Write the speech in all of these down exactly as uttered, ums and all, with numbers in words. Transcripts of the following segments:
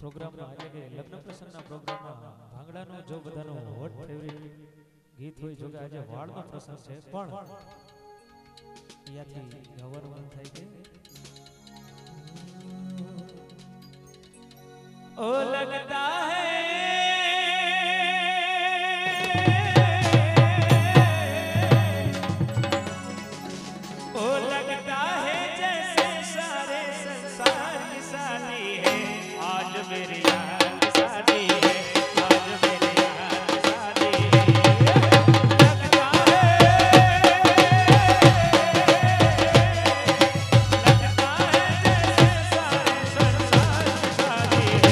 પ્રોગ્રામમાં એટલે કે લગ્ન પ્રસંગના પ્રોગ્રામમાં ભાંગડાનો જો બધાનો હોટ ફેવરિટ ગીત હોય, જો કે આજે વાળનો પ્રસંગ છે પણ અહીંયાથી ગાવાનું મન થાય છે। ओ लगता है ओ लगता है जैसे सारे संसार की शादी है आज मेरी यार की शादी है आज मेरी यार की शादी है लगता है लगता है जैसे सारे संसार की शादी है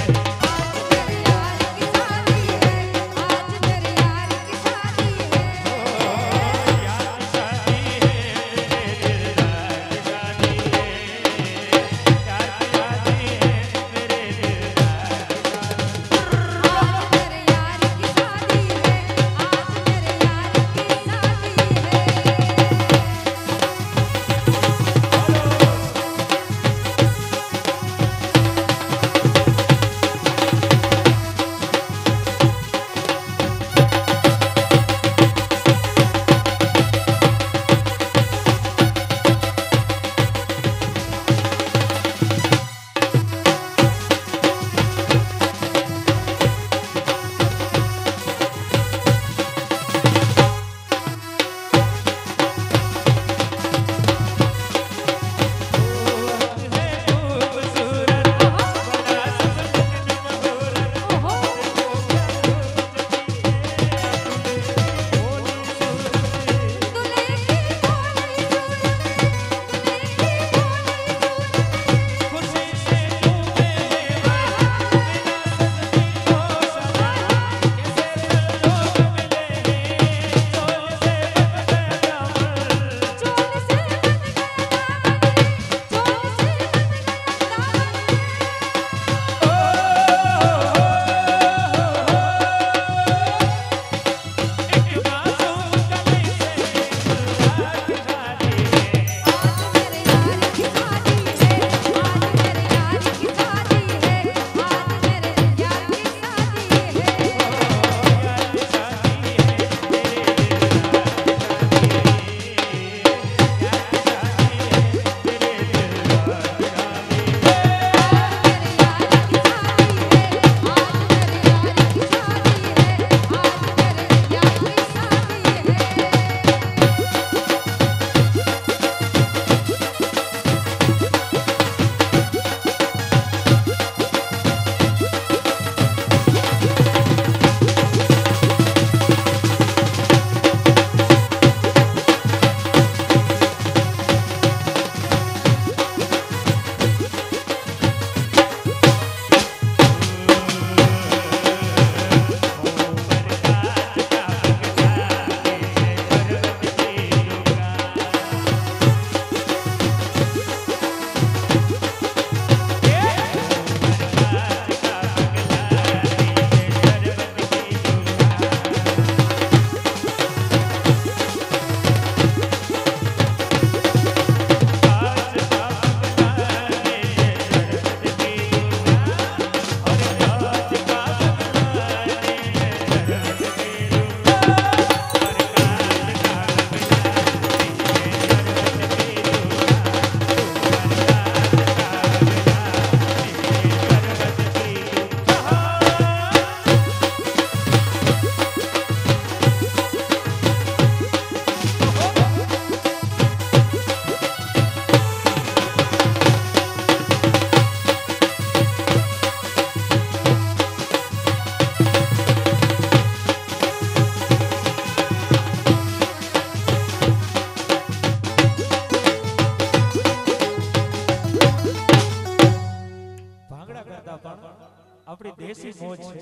આપણી દેશી મોજ છે।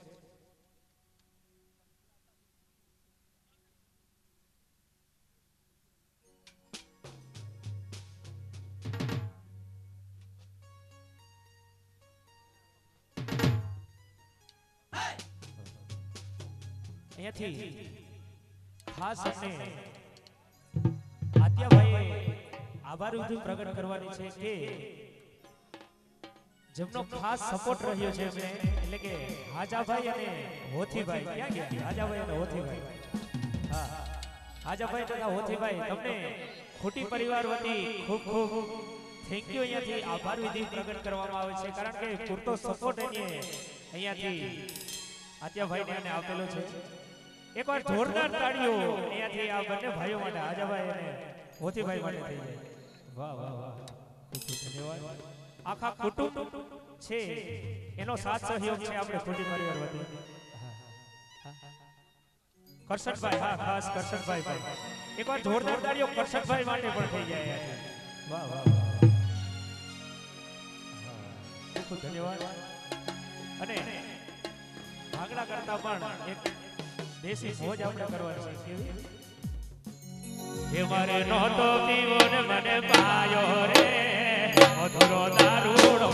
અહીંયાથી ખાસ અમને આત્યાભાઈ આભાર વિધિ પ્રગટ કરવાની છે કે જેમનો ખાસ સપોર્ટ રહ્યો છે એમને એટલે કે હાજાભાઈ અને હોથીભાઈ ક્યાં ગયા હાજાભાઈ અને હોથીભાઈ હા હાજાભાઈ તથા હોથીભાઈ તમને ખોટી પરિવાર વતી ખૂબ ખૂબ થેન્ક યુ અહીંયાથી આભાર વિધિ પ્રગટ કરવામાં આવે છે કારણ કે પૂરતો સપોર્ટ એને અહીંયાથી આત્યાભાઈને એને આપેલો છે એકવાર જોરદાર તાળીઓ અહીંયાથી આ બંને ભાઈઓ માટે હાજાભાઈ અને હોથીભાઈ માટે થઈ જાય વાહ વાહ વાહ ધન્યવાદ આખા કુટુંબ છે એનો સાથ સહયોગ છે આપણે ખોટી પરિવાર વતી કરશનભાઈ હા ખાસ કરશનભાઈ ભાઈ એકવાર જોરદાર તાળીઓ કરશનભાઈ માટે પણ થઈ જાય વાહ વાહ ખૂબ ધન્યવાદ અને ભાગડા કરતા પણ એક દેશી મોજ આપણે કરવાની છે કેવી એ મારે નહોતો પીવો ને મને પાયો રે અધૂરો દારૂડો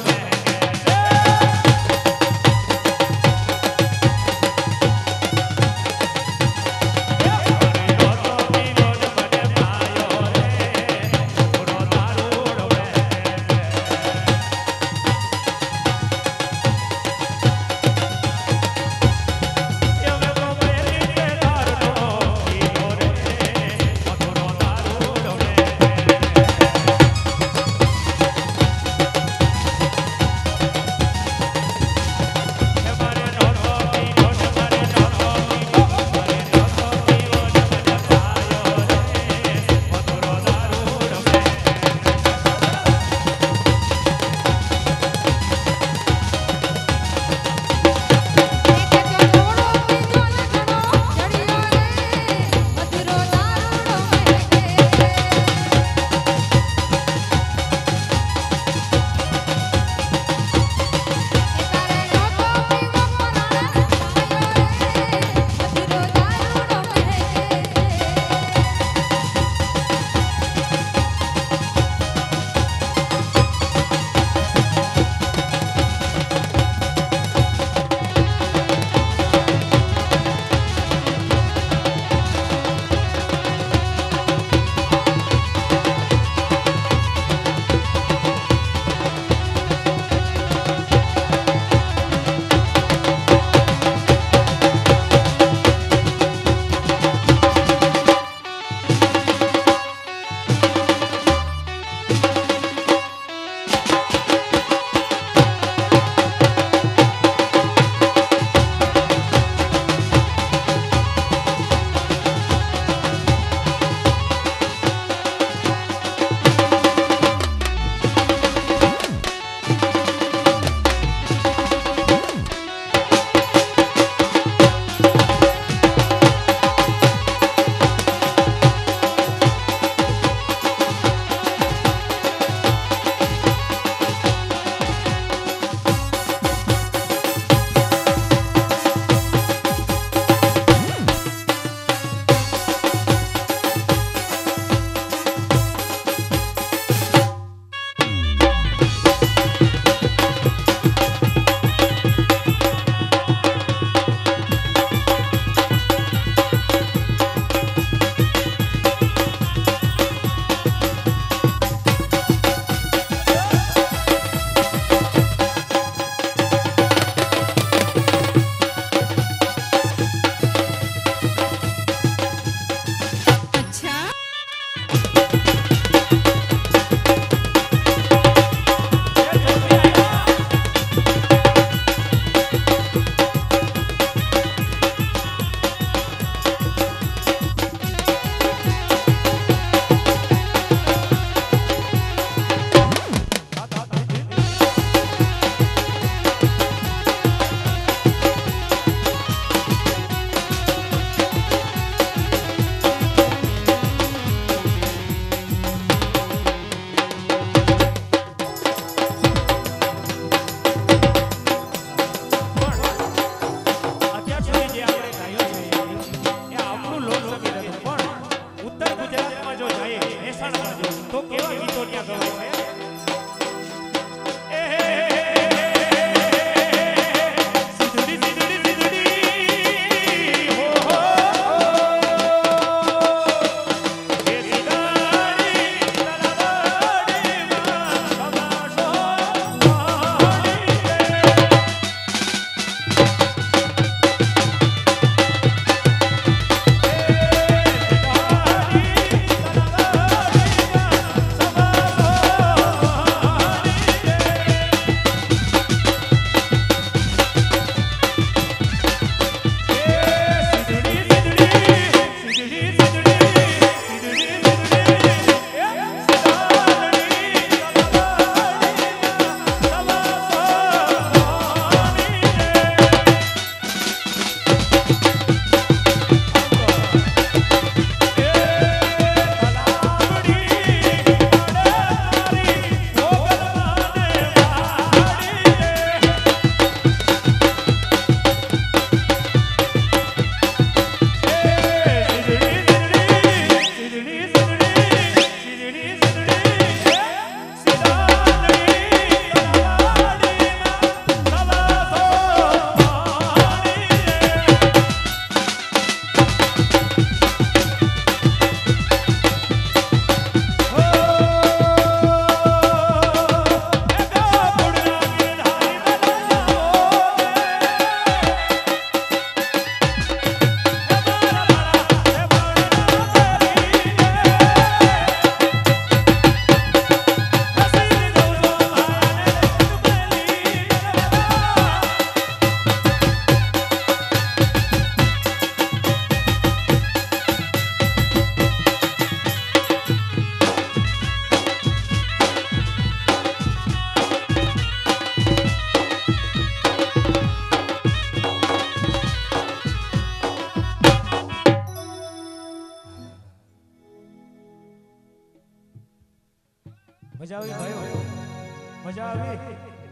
મજા આવી ભાઈઓ, મજા આવી.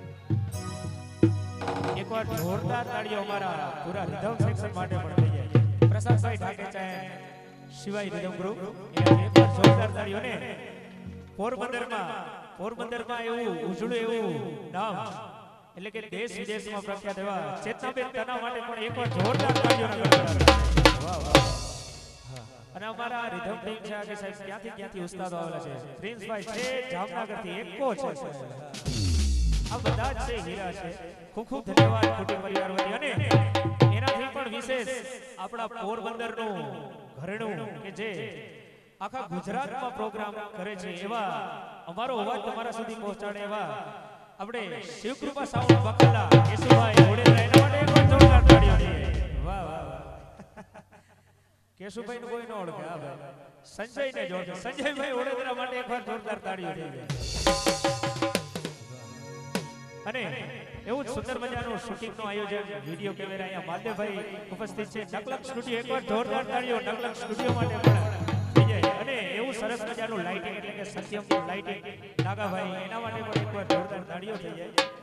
એકવાર જોરદાર તાળીઓ અમારા પૂરા રિધમ સેક્શન માટે પણ થઈ જાય. પ્રસાદભાઈ ઠાકેચાએ શિવાય રિધમ ગ્રુપ એના એકવાર જોરદાર તાળીઓ ને પોરબંદરમાં પોરબંદરમાં એવું ઉજળું એવું નામ એટલે કે દેશ વિદેશમાં પ્રખ્યાત એવા ચેતનાબેન તના માટે પણ એકવાર જોરદાર તાળીઓના ગણગણાટ. વાહ વાહ. અને અમારા રિધમ ટીમ છે કે સાહેબ ક્યાંથી ક્યાંથી ઉસ્તાદો આવેલા છે. પ્રિન્સભાઈ છે જામનગરથી એકો છે. આ બધા જ છે હીરા છે. ખૂબ ખૂબ ધન્યવાદ કુટુંબ પરિવાર વતી. અને એનાથી પણ વિશેષ આપણા પોરબંદરનું ઘરેણું કે જે આખા ગુજરાતમાં પ્રોગ્રામ કરે છે એવા અમારો અવાજ તમારા સુધી પહોંચાડે એવા આપણે શિવકૃપા સાઉન્ડ બકલા કેશુભાઈ ઓડેલા એના માટે એકવાર જોરદાર તાળીઓ દઈએ. વાહ વાહ વાહ. કેશુભાઈ નું કોઈ ન ઓળખે. હા ભાઈ સંજય ને જોડે. સંજયભાઈ ઓડેદરા માટે એકવાર જોરદાર તાળીઓ દઈએ. અને એવું સુંદર મજાનું શૂટિંગ નું આયોજન વિડિયો કેમેરા અહીંયા માલદેવભાઈ ઉપસ્થિત છે. નકલક સ્ટુડિયો એકવાર જોરદાર તાળીઓ નકલક સ્ટુડિયો માટે પણ થઈ જાય. અને એવું સરસ મજાનું લાઇટિંગ એટલે કે સત્યમ લાઇટિંગ નાગાભાઈ એના માટે પણ એકવાર જોરદાર તાળીઓ થઈ જાય.